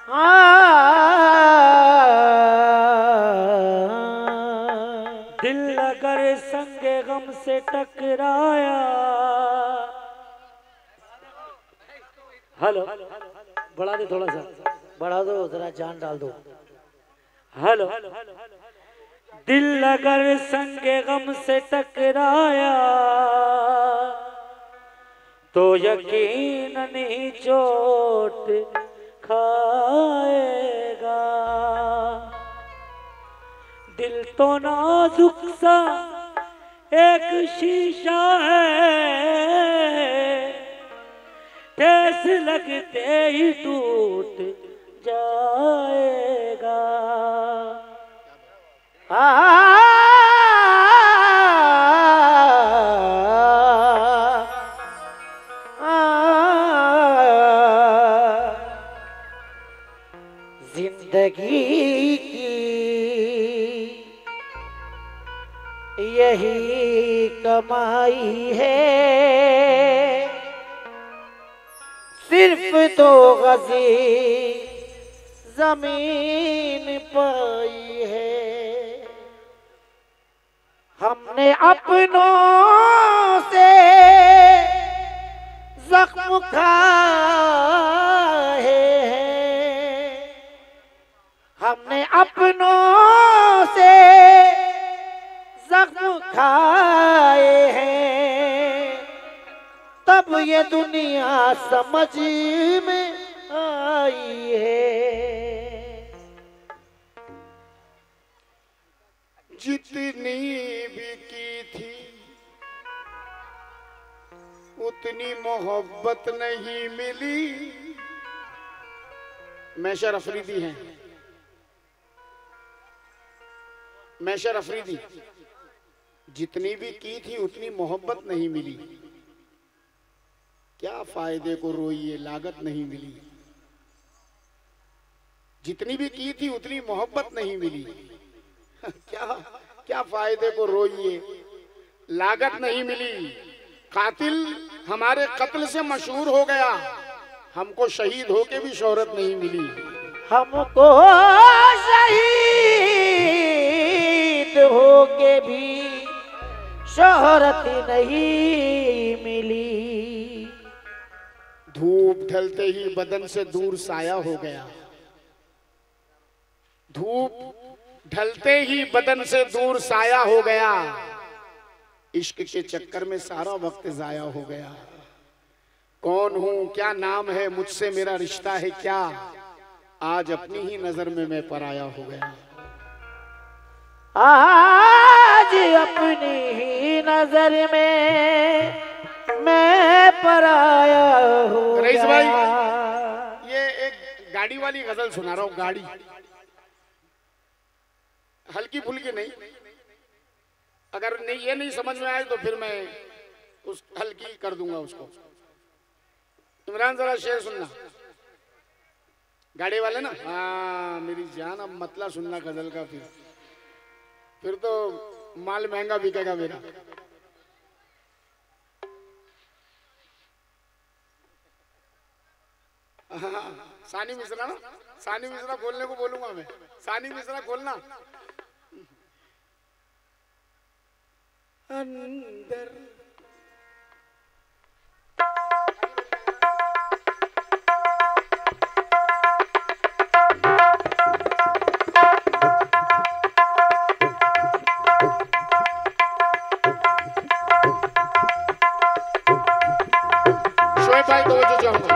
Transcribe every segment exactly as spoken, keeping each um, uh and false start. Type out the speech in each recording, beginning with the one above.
दिल अगर संगे गम से टकराया। हेलो, बढ़ा दे थोड़ा सा, बढ़ा दो जरा, जान डाल दो। हेलो, दिल अगर संगे गम से टकराया तो यकीनन ही चोट खाएगा। दिल तो नाजुक सा एक शीशा है, ठेस लगते ही टूट जाएगा। आ जिंदगी की यही कमाई है, सिर्फ दो गज़ी जमीन पाई है। हमने अपनों से जख्म खाए हैं, हमने अपनों से जख्म खाए हैं, तब ये दुनिया समझ में आई है। जितनी भी की थी उतनी मोहब्बत नहीं मिली। मैशर अफरीदी हैं, मैशर अफरीदी। जितनी भी की थी उतनी मोहब्बत नहीं मिली, क्या फायदे को रोइए लागत नहीं मिली। जितनी भी की थी उतनी मोहब्बत नहीं मिली, क्या क्या फायदे को रोइए लागत नहीं मिली। कातिल हमारे कत्ल से मशहूर हो गया, हमको शहीद होके भी शोहरत नहीं मिली। हमको शहीद होके भी शोहरत नहीं मिली। धूप ढलते ही बदन से दूर साया हो गया, धूप ढलते ही बदन से दूर साया हो गया। इश्क के चक्कर में सारा वक्त जाया हो गया। कौन हूँ क्या नाम है मुझसे मेरा रिश्ता है क्या, आज अपनी ही नजर में मैं पराया हो गया। आज अपनी ही नजर में मैं पराया हो गया। रईस भाई, ये एक गाड़ी वाली गजल सुना रहा हूँ। गाड़ी हल्की फुल्की नहीं, अगर नहीं ये नहीं समझ में आए तो फिर मैं उस हल्की कर दूंगा उसको। इमरान जरा शेर सुनना, गाड़ी वाले ना। हाँ मेरी जान, अब मतला सुनना गजल का, फिर फिर तो माल महंगा बिकेगा मेरा। हाँ, सानी मिश्रा ना, सानी मिश्रा खोलने को बोलूंगा मैं। सानी मिश्रा खोलना। अंदर शोएब भाई तो जो चाहूंगा।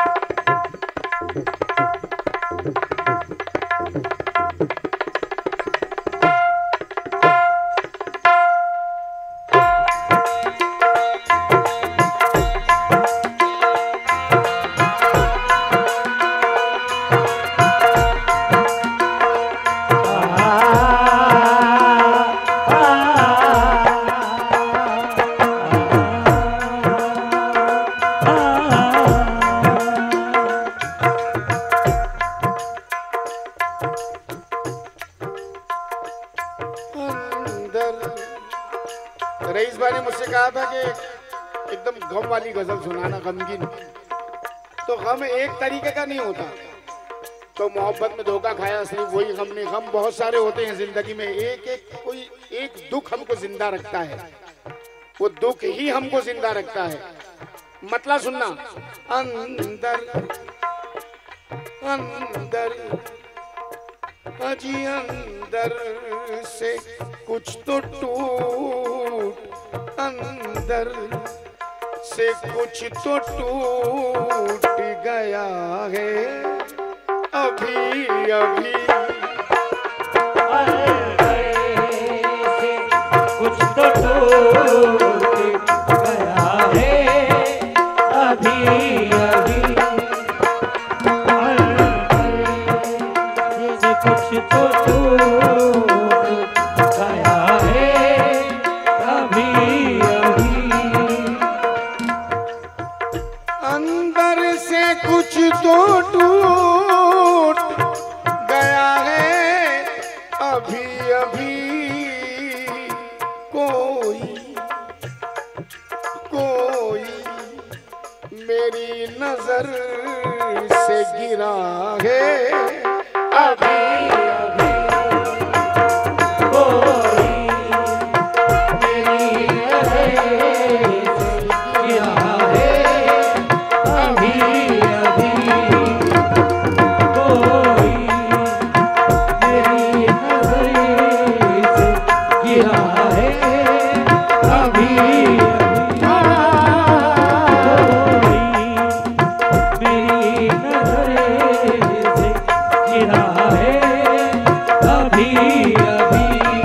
रईस भाई ने मुझसे कहा था कि एकदम गम वाली गजल सुनाना, गमगीन। तो गम एक तरीके का नहीं होता, तो मोहब्बत में धोखा खाया, सिर्फ वही गम नहीं, गम बहुत सारे होते हैं जिंदगी में, एक एक कोई एक दुख हमको जिंदा रखता है, वो दुख ही हमको जिंदा रखता है। मतलब सुनना, अंदर अंदर अजी अंदर से कुछ तो टूट, अंदर से कुछ तो टूट गया है अभी अभी, से कुछ तो टूट गया है अभी अभी, से कुछ तो टूट गया है अभी अभी, अंदर से कुछ तो टूट गया है अभी अभी, कोई कोई मेरी नजर से गिरा है अभी अभी, कोई मेरी नजर से गिरा है अभी अभी, कोई मेरी नजर से गिरा है अभी अभी, कोई मेरी नजर से गिरा है अभी अभी,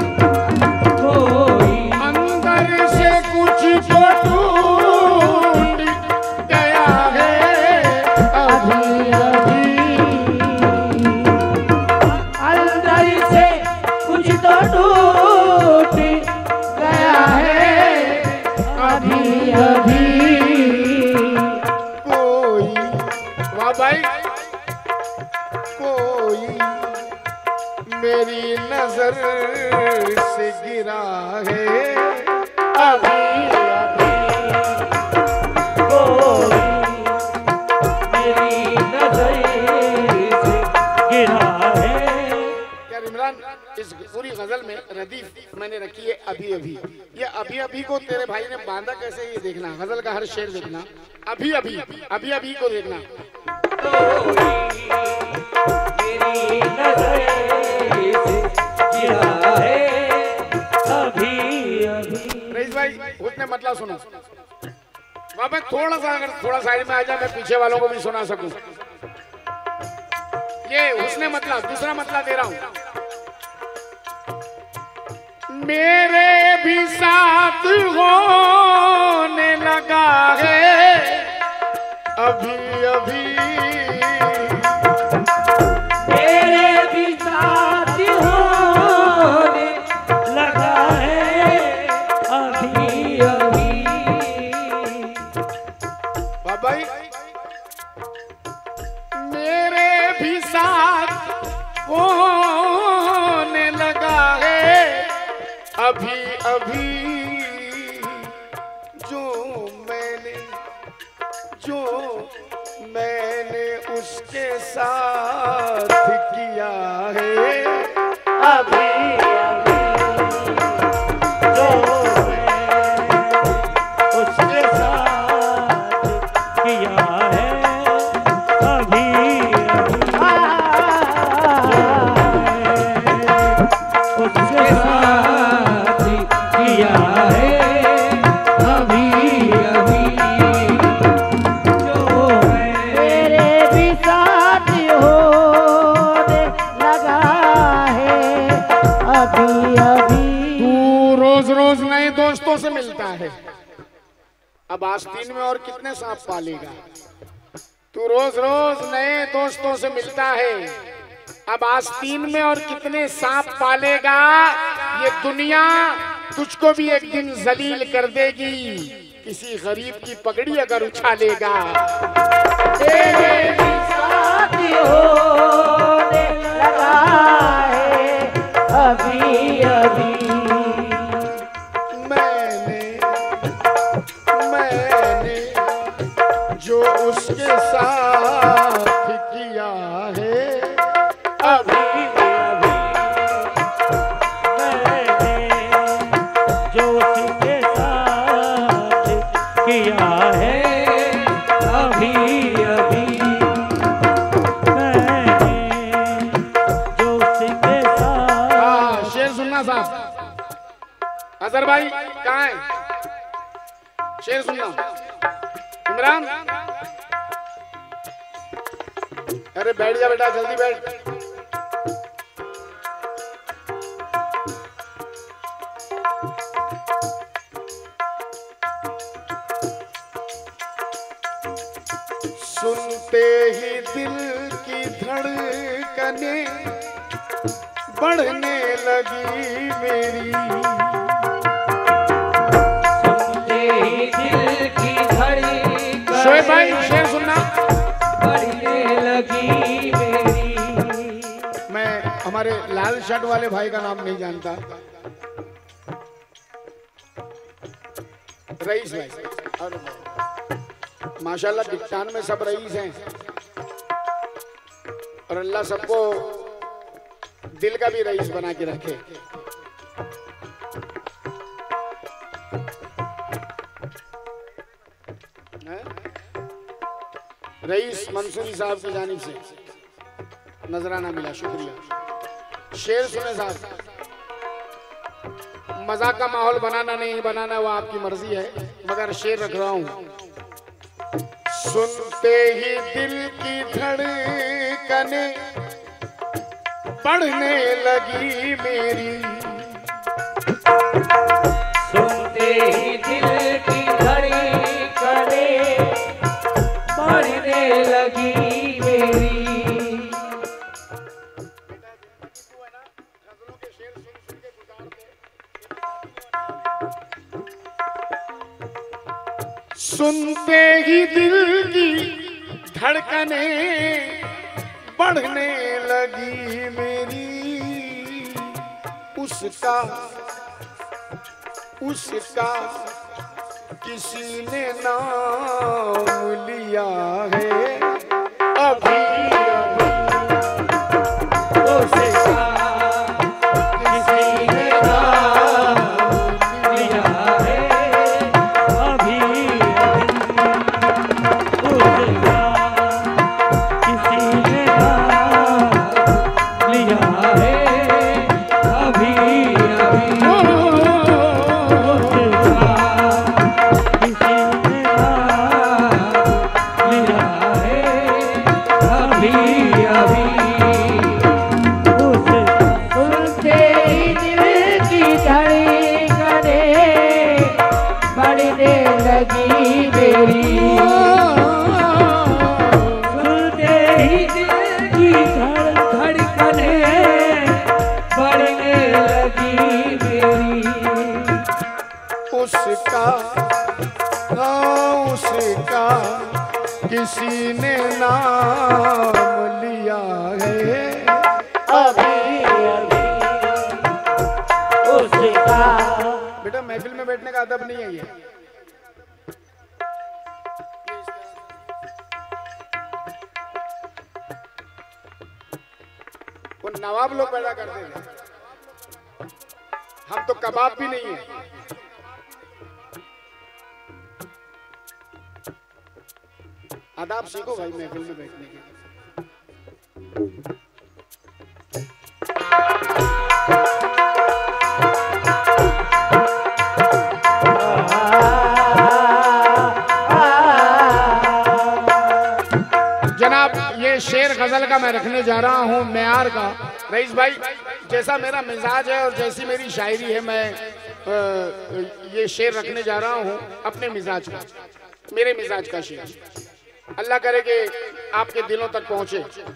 कोई अंदर से कुछ तो टूट गया है अभी अभी, अंदर से कुछ तो टूट गया है अभी अभी, कोई वाह भाई, कोई मेरी नजर से गिरा है अभी अभी, कोई मेरी नजर से गिरा है। यार इमरान, इस पूरी गजल में रदीफ मैंने रखी है अभी अभी, ये अभी अभी को तेरे भाई ने बांधा कैसे, ये देखना, गजल का हर शेर देखना, अभी अभी अभी अभी को देखना। मेरी नजर से गिरा है अभी अभी। रईस भाई उसने मतलब सुनो, वहां पे थोड़ा सा अगर थोड़ा साइड में आ जाए, मैं पीछे वालों को भी सुना सकूं। ये उसने मतलब दूसरा मतलब दे रहा हूं, मेरे भी साथ होने लगा है अभी अभी, मेरे भी साथ होने लगा है अभी अभी, भाई मेरे भी साथ होने लगा है अभी अभी, जो मैंने जो मैंने उसके साथ किया है अभी अभी, जो मैं उसके साथ किया है अभी अभी, उसके साथ किया है अभी अभी, जो मेरे भी साथ होने लगा है अभी अभी। तू रोज रोज नए दोस्तों से मिलता है, अब आस्तीन में और कितने सांप पालेगा। तू रोज रोज नए दोस्तों से मिलता है, अब आस्तीन में और कितने सांप पालेगा। ये दुनिया तुझको भी एक दिन जलील कर देगी, किसी गरीब की पगड़ी अगर उछालेगा। तेरे भी साथ होने लगा है अभी अभी, मैंने मैंने जो उसके साथ किया है बहादुर भाई कहाँ है? शेर सुनना। इमरान अरे बैठ जा बेटा, जल्दी बैठ। सुनते ही दिल की धड़कने बढ़ने लगी मेरी, सुनते ही दिल की धड़कने शोएब भाई शेर सुनना। बढ़ने लगी मेरी। मैं हमारे लाल शर्ट वाले भाई का नाम नहीं जानता, रईस भाई। और माशाल्लाह डिक्टान में सब रईस हैं और अल्लाह सबको दिल का भी रईस बना के रखे। रईस मंसूरी साहब की जानिब से नजराना मिला, शुक्रिया। शेर सुने साहब। मजाक का माहौल बनाना नहीं बनाना वो आपकी मर्जी है, मगर शेर रख रहा हूं। सुनते ही दिल की धड़कने बढ़ने लगी मेरी, सुनते ही दिल की धड़कने बढ़ने लगी मेरी। सुनते ही दिल की धड़कने बढ़ने लगी मेरी, उसका उसका किसी ने नाम लिया है अभी अभी, उसका किसी ने नाम लिया है अभी अभी, उसका किसी ने नाम लिया है अभी अभी, उसका हाँ उसका किसी ने नाम लिया है अभी अभी, उसका। बेटा महफिल में बैठने का अदब नहीं है ये। वो नवाब लोग पैदा करते थे, हम तो कबाब भी नहीं है। आदाब सीखो भाई महफिल में बैठने के। जनाब ये शेर गजल का मैं रखने जा रहा हूँ म्यार का। रईस भाई जैसा मेरा मिजाज है और जैसी मेरी शायरी है, मैं आ, ये शेर रखने जा रहा हूँ अपने मिजाज का, मेरे मिजाज का शेर। अल्लाह करे कि आपके दिलों तक पहुंचे।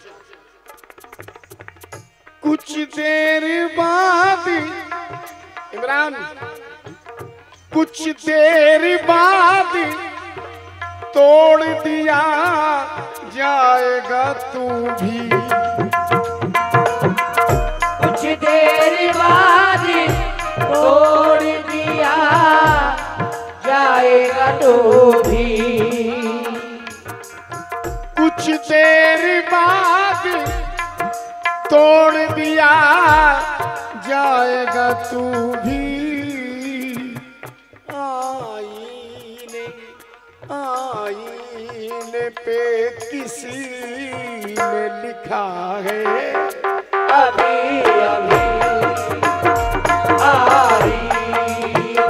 कुछ देर बाद इमरान, कुछ देर बाद तोड़ दिया जाएगा तू भी, कुछ देर बाद तोड़ दिया जाएगा तू भी, कुछ देर बाद तोड़ दिया जाएगा तू भी। आईने आईने पे किसी ने लिखा है अभी अभी, आईने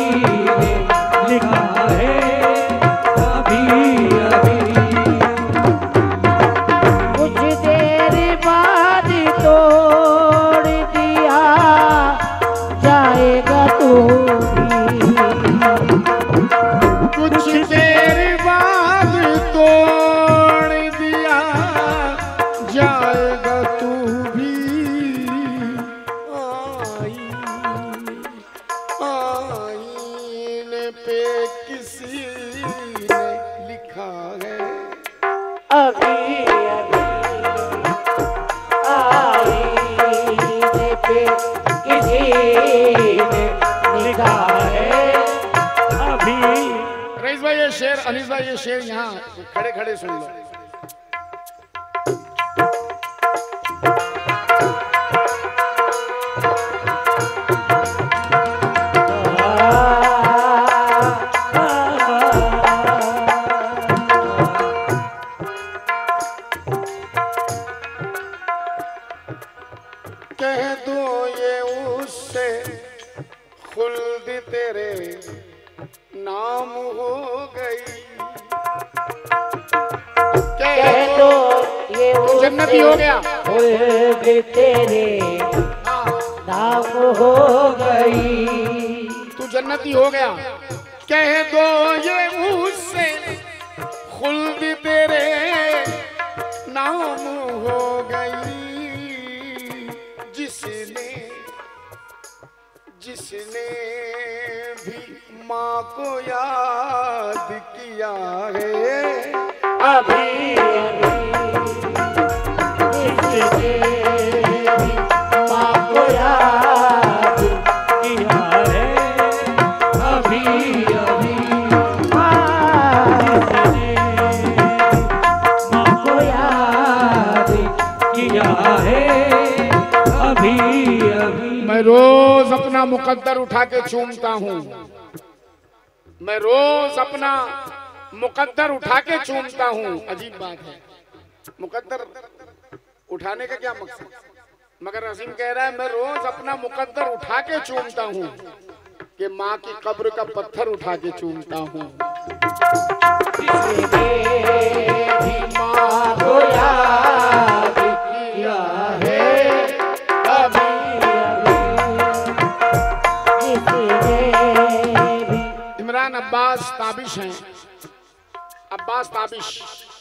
ने लिखा है अभी अभी। कुछ देर बाद तोड़ दिया जाएगा तू भी, कुछ देर बाद तोड़ दिया जाएगा तू भी। आईने पे किसी ने लिखा है अभी अभी। आईने पे किसी ने लिखा है अभी। रईस भाई ये शेर, अनीस भाई ये शेर यहाँ खड़े खड़े सुन लो। कह दो ये उससे खुल्द तेरे नाम हो गई। कह दो ये तू जन्नती हो गया, खुल्द तेरे नाम हो गई। तू जन्नती हो गया। कह दो ये उससे खुल्द तेरे नाम हो गई। जिसने जिसने भी माँ को याद किया है अभी अभी। जिसने भी माँ को याद किया है अभी अभी। जिसने माँ को याद किया है अभी अभी। मैं रोज अपना मुकद्दर उठा के चूमता हूँ। मैं रोज अपना मुकद्दर उठा के चूमता हूँ। अजीब बात है, मुकद्दर उठाने का क्या मकसद? मगर अजीम कह रहा है मैं रोज अपना मुकद्दर उठा के चूमता हूँ कि माँ की कब्र का पत्थर उठा के चूमता हूँ। माँ को याद किया है अभी अभी। इमरान अब्बास ताबिश हैं। अब्बास ताबिश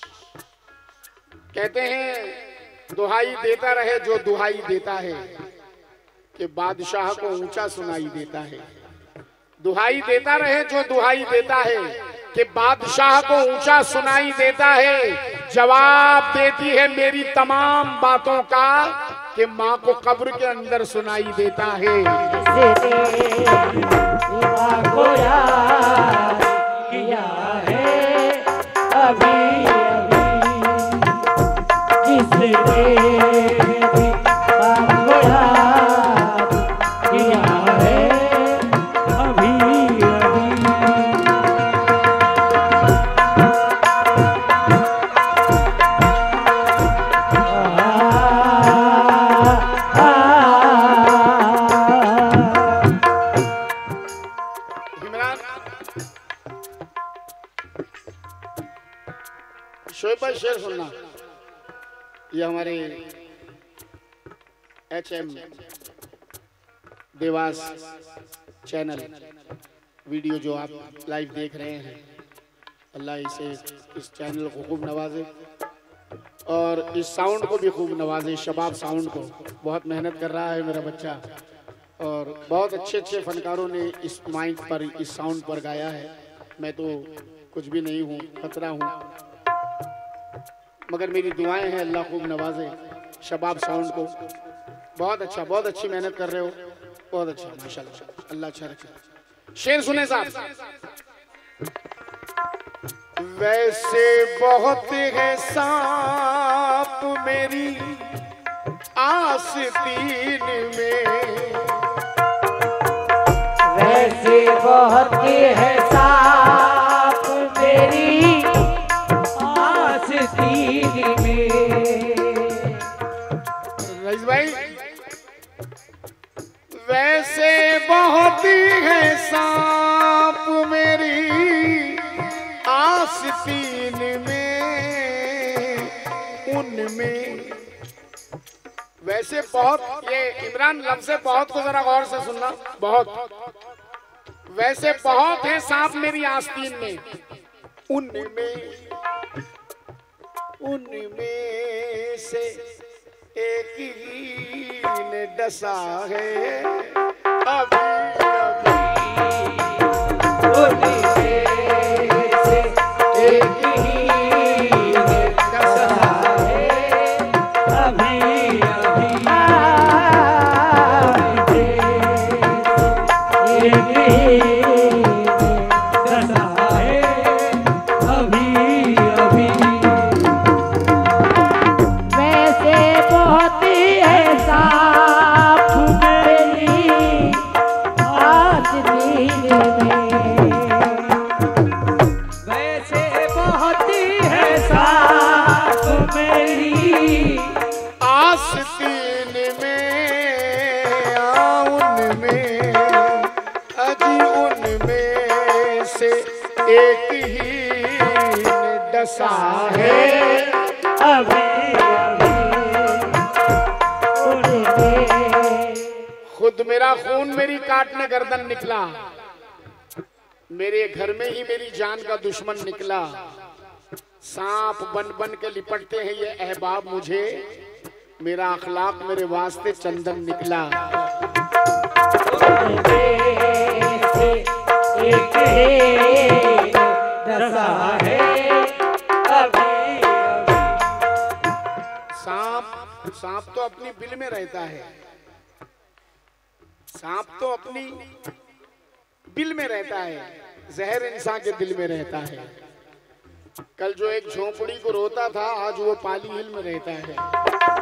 कहते हैं दुहाई देता रहे जो दुहाई देता है कि बादशाह को ऊंचा सुनाई देता है। दुहाई देता रहे जो दुहाई देता है कि बादशाह को ऊंचा सुनाई देता है। जवाब देती है मेरी तमाम बातों का कि माँ को कब्र के अंदर सुनाई देता है। माँ को याद किया है अभी अभी। जिसने भी माँ को याद किया है अभी अभी। शोएब भाई शेर सुनना। ये हमारे H M Dewas channel video जो आप लाइव देख रहे हैं, अल्लाह इसे इस चैनल को खूब नवाजे और इस साउंड को भी खूब नवाजे। शबाब साउंड को बहुत मेहनत कर रहा है मेरा बच्चा और बहुत अच्छे अच्छे फनकारों ने इस माइक पर, इस साउंड पर गाया है। मैं तो कुछ भी नहीं हूँ, खतरा हूँ, मगर मेरी दुआएं हैं अल्लाह खूब नवाजे शबाब साउंड को। बहुत अच्छा, बहुत अच्छी मेहनत कर रहे हो, बहुत अच्छा, माशाल्लाह, अल्लाह अच्छा रखे। शेर सुने साहब। वैसे बहुत है सांप मेरी आस्तीन में, वैसे बहुत है सांप मेरी आस्तीन में। रईस भाई वैसे बहुत है सांप वैसे बहुत, ये इमरान लफ्ज़ बहुत को जरा गौर से सुनना, बहुत वैसे बहुत है सांप मेरी आस्तीन में, उनमें उनमें से एक ही ने डसा है अभी अभी, उनमें से एक ही ने डसा है अभी अभी, एक ही डसा है अभी अभी। वैसे बहुत है सांप मेरी आस्तीन में, वैसे बहुत है सांप मेरी आस्तीन में, उनमें अजी उनमें से एक ही ने डसा है अभी अभी, खुद मेरा खून मेरी काटने गर्दन निकला, मेरे घर में ही मेरी जान का दुश्मन निकला, सांप बन बन के लिपटते हैं ये अहबाब मुझे, मेरा अखलाक मेरे वास्ते चंदन निकला। एक ही डसा है अभी अभी। सांप सांप तो अपनी बिल में रहता है, सांप तो अपनी बिल में रहता है, जहर इंसान के दिल में रहता है। कल जो एक झोंपड़ी को रोता था आज वो पाली हिल में रहता है।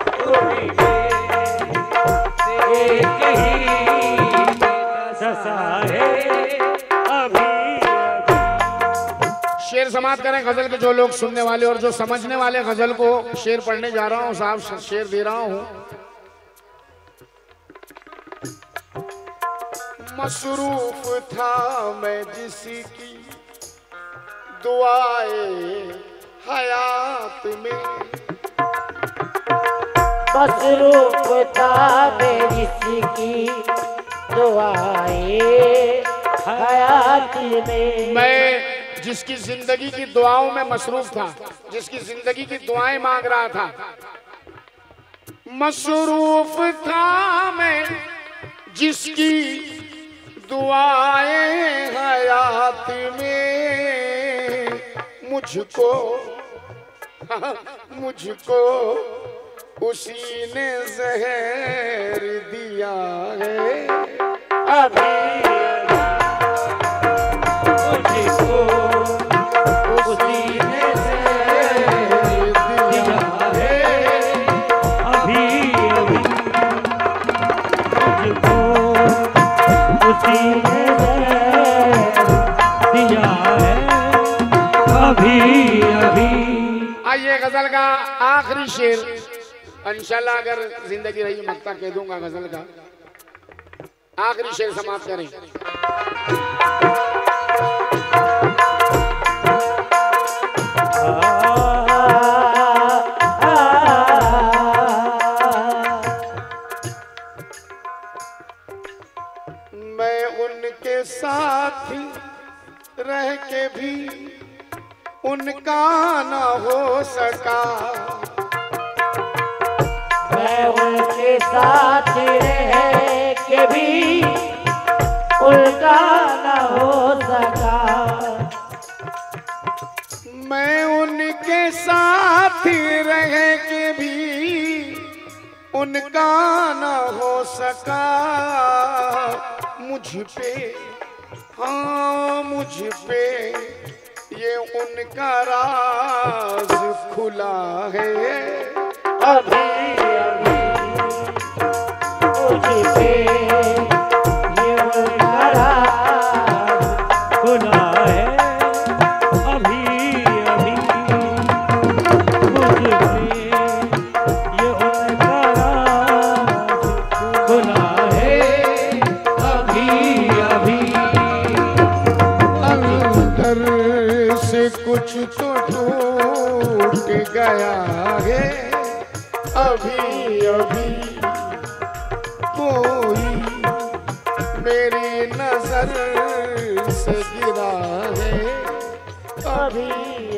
एक ही डसा है अभी अभी। शेर समाप्त करें गजल के जो लोग सुनने वाले और जो समझने वाले गजल को शेर पढ़ने जा रहा हूँ साहब, शेर दे रहा हूँ। मसरूफ था मैं जिसकी दुआए हयात में, मसरूफ था मैं जिसकी दुआए हयात में, मैं जिसकी जिंदगी की दुआओं में मसरूफ था, जिसकी जिंदगी की दुआएं मांग रहा था। मसरूफ था मैं जिसकी दुआएं हयात में, मुझको मुझको उसी ने जहर दिया है अभी मुझको उसी ने जहर दिया है अभी अभी, मुझको उसी ने जहर दिया है अभी अभी। आइए गजल का आखिरी शेर, इंशाल्लाह अगर जिंदगी रही मक्ता कह दूंगा गजल का आखिरी शेर समाप्त करें। मैं उनके साथ रह के भी उनका न हो सका, मैं उनके साथ रह के भी उनका न हो सका, मैं उनके साथ रह के भी उनका न हो सका, मुझ पे हाँ मुझ पे ये उनका राज खुला है अभी अभी, मुझ पे ये उनका राज खुला है अभी अभी, मुझ पे ये उनका राज खुला है अभी अभी। अंदर से कुछ तो टूट गया है अभी अभी, अभी